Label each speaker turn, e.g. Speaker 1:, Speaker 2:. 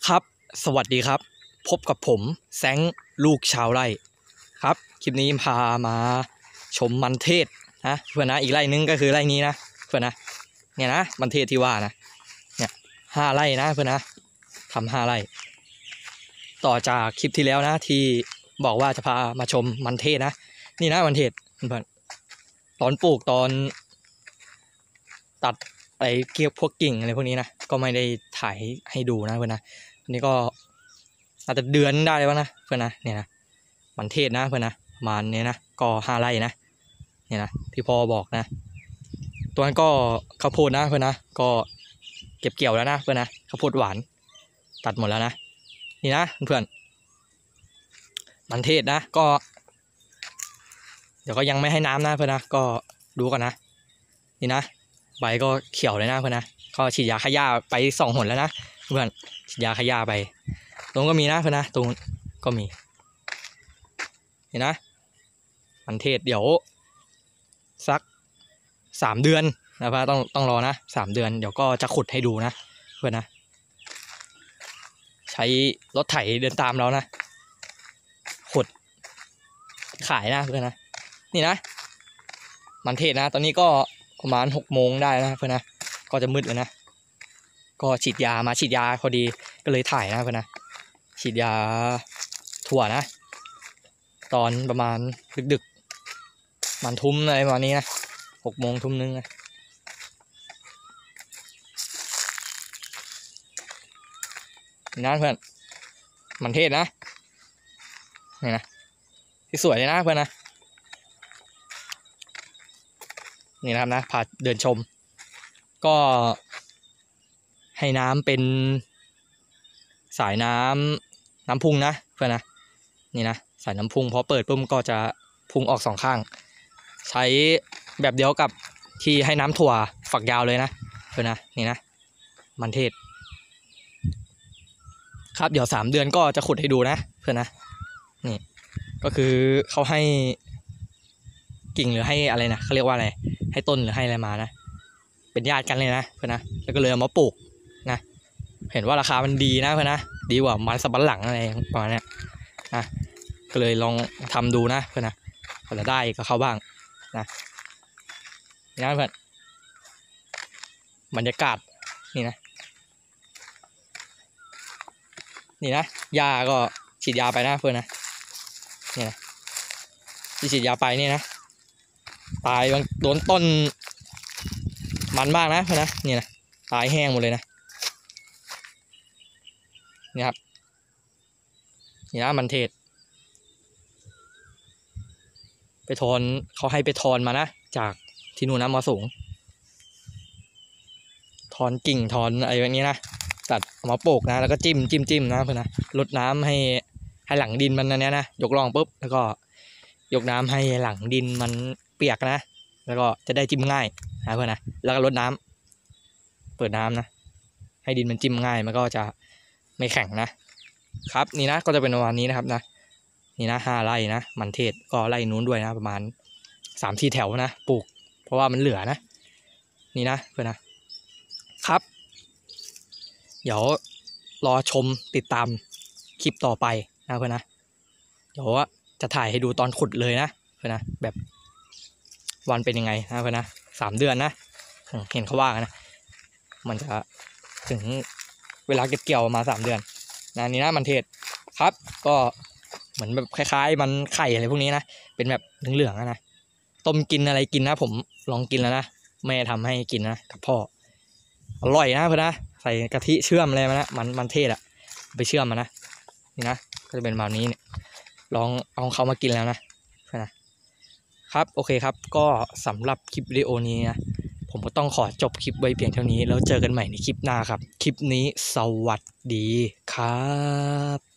Speaker 1: ครับสวัสดีครับพบกับผมแซงลูกชาวไร่ครับคลิปนี้พามาชมมันเทศนะเพื่อนนะอีกไร่นึงก็คือไร่นี้นะเพื่อนนะเนี่ยนะมันเทศที่ว่านะเนี่ย5 ไร่นะเพื่อนนะทำ5 ไร่ต่อจากคลิปที่แล้วนะที่บอกว่าจะพามาชมมันเทศนะนี่นะมันเทศเพื่อนตอนปลูกตอนตัดไอ้เกี่ยวพวกกิ่งอะไรพวกนี้นะก็ไม่ได้ถ่ายให้ดูนะเพื่อนนะนี่ก็อาจจะเดือนได้แล้วนะเพื่อนนะเนี่ยนะมันเทศนะเพื่อนนะประมาณนี้นะก็5 ไร่นะเนี่ยนะที่พ่อบอกนะตัวนั้นก็ข้าวโพดนะเพื่อนนะก็เก็บเกี่ยวแล้วนะเพื่อนนะข้าวโพดหวานตัดหมดแล้วนะนี่นะเพื่อนมันเทศนะก็เดี๋ยวก็ยังไม่ให้น้ำนะเพื่อนนะก็ดูก่อนนะนี่นะใบก็เขียวเลยนะเพื่อนนะก็ฉีดยาฆ่าหญ้าไป2 หนแล้วนะเพื่อนฉีดยาฆ่าหญ้าไปตรงก็มีนะเพื่อนนะตรงก็มีเห็นนะมันเทศเดี๋ยวสัก3 เดือนนะเพื่อนต้องรอนะ3 เดือนเดี๋ยวก็จะขุดให้ดูนะเพื่อนนะใช้รถไถเดินตามเรานะขุดขายนะเพื่อนนะนี่นะมันเทศนะตอนนี้ก็ประมาณ6 โมงได้นะเพื่อนนะก็จะมืดแล้วนะก็ฉีดยาพอดีก็เลยถ่ายนะเพื่อนนะฉีดยาถั่วนะตอนประมาณดึกมันทุ่มอะไรประมาณนี้นะ6 โมงทุ่มนึงนะนี่นะเพื่อนมันเทศนะนี่นะที่สวยเลยนะเพื่อนนะนี่นะครับนะพาเดินชมก็ให้น้ำเป็นสายน้ำพุ่งนะเพื่อนนะนี่นะสายน้ำพุ่งพอเปิดปุ๊บก็จะพุ่งออก2 ข้างใช้แบบเดียวกับที่ให้น้ำถั่วฝักยาวเลยนะเพื่อนนะนี่นะมันเทศครับเดี๋ยว3 เดือนก็จะขุดให้ดูนะเพื่อนนะนี่ก็คือเขาให้กิ่งหรือให้อะไรนะเขาเรียกว่าอะไรให้ต้นหรือให้อะไรมานะเป็นญาติกันเลยนะเพื่อนนะแล้วก็เลยเอามาปลูกนะเห็นว่าราคามันดีนะเพื่อนนะดีกว่ามันสำปะหลังอะไรประมาณนี้นะก็เลยลองทำดูนะเพื่อนนะพอจะได้ก็เข้าบ้างนะนี่นะเพื่อนบรรยากาศนี่นะนี่นะยาก็ฉีดยาไปนะเพื่อนนะนี่นะที่ฉีดยาไปนี่นะตายบางโดนต้นมันมากนะเพื่อนนะนี่นะตายแห้งหมดเลยนะนี่ครับนี่นะมันเทศไปทอนเขาให้ไปทอนมานะจากที่นู่นนะมาสูงทอนกิ่งทอนอะไรแบบนี้นะตัดมาโปกนะแล้วก็จิ้มนะเพื่อนนะลดน้ำให้หลังดินมันอันนี้นะยกร่องปุ๊บแล้วก็ยกน้ำให้หลังดินมันเปียกนะแล้วก็จะได้จิ้มง่ายนะเพื่อนนะแล้วก็ลดน้ำเปิดน้ำนะให้ดินมันจิ้มง่ายมันก็จะไม่แข็งนะครับนี่นะก็จะเป็นประมาณนี้นะครับนะนี่นะ5 ไร่นะมันเทศก็ไร่นู้นด้วยนะประมาณ3-4 แถวนะปลูกเพราะว่ามันเหลือนะนี่นะเพื่อนนะครับเดี๋ยวรอชมติดตามคลิปต่อไปนะเพื่อนนะเดี๋ยวจะถ่ายให้ดูตอนขุดเลยนะเพื่อนนะแบบวันเป็นยังไงนะเพื่อนนะ3 เดือนนะเห็นเขาว่านะมันจะถึงเวลาเก็บเกี่ยวมา3 เดือนนะนี่นะมันเทศครับก็เหมือนแบบคล้ายๆมันไข่อะไรพวกนี้นะเป็นแบบเหลืองๆนะต้มกินอะไรกินนะผมลองกินแล้วนะแม่ทำให้กินนะกับพ่ออร่อยนะเพื่อนนะใส่กะทิเชื่อมอะไรมานะมันเทศอะไปเชื่อมมานะนี่นะก็จะเป็นแบบนี้เนี่ยลองเอาเขามากินแล้วนะเพื่อนนะครับโอเคครับก็สำหรับคลิปวิดีโอนี้นะผมก็ต้องขอจบคลิปไว้เพียงเท่านี้แล้วเจอกันใหม่ในคลิปหน้าครับคลิปนี้สวัสดีครับ